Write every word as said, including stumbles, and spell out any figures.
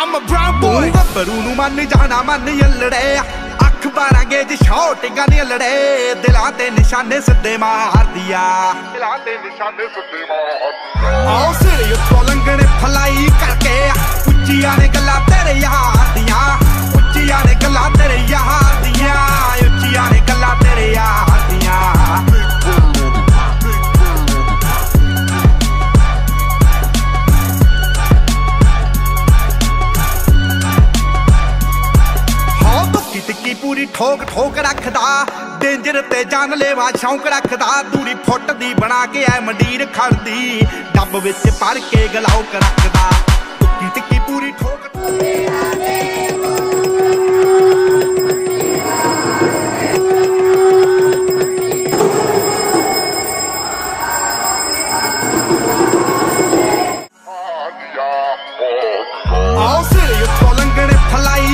I'm a brown boy ਗੱਭਰੂ ਨੂੰ ਮੰਨ ਜਾਣਾ ਮੰਨ ਯੱਲੜੇ ਅੱਖ ਬਾਰਾਂ ਗੇਜ ਸ਼ੌਟਿੰਗਾਂ ਨੀ ਲੜੇ ਦਿਲਾਂ ਤੇ ਨਿਸ਼ਾਨੇ ਸਿੱਧੇ ਮਾਰਦੀਆ ਦਿਲਾਂ ਤੇ ਨਿਸ਼ਾਨੇ ਸਿੱਧੇ ਮਾਰਦੀਆ ਆਓ ਸਿਰੇ ਉੱਤੋਂ ਲੰਘਣੇ ਫਲਾਈ ਕਰਕੇ ਉੱਚੀਆਂ ਨੇ ਗੱਲਾਂ ਤੇਰੇ ਯਾਰ ਦੀਆਂ ਉੱਚੀਆਂ ਨੇ ਗੱਲਾਂ ਤੇਰੇ ਯਾਰ ਦੀਆਂ ਉੱਚੀਆਂ ਨੇ ਗੱਲਾਂ ਤੇਰੇ ਯਾਰ ਦੀਆਂ ਟਿੱਕੀ ਪੂਰੀ ਠੋਕ ਠੋਕ ਰੱਖਦਾ ਡੇਂਜਰ ਤੇ ਜਾਨ ਲੈਵਾ ਸ਼ੌਂਕ ਰੱਖਦਾ ਦੂਰੀ ਫੁੱਟ ਦੀ ਬਣਾ ਕੇ ਐ ਮੰਡੀਰ ਖੜਦੀ ਡੱਬ ਵਿੱਚ ਭਰ ਕੇ ਗਲਾਉਕ ਰੱਖਦਾ ਟਿੱਕੀ ਟਿੱਕੀ ਪੂਰੀ ਠੋਕ ਆਓ ਸਿਰੇ ਉੱਤੋਂ ਲੰਘਣੇ ਫਲਾਈ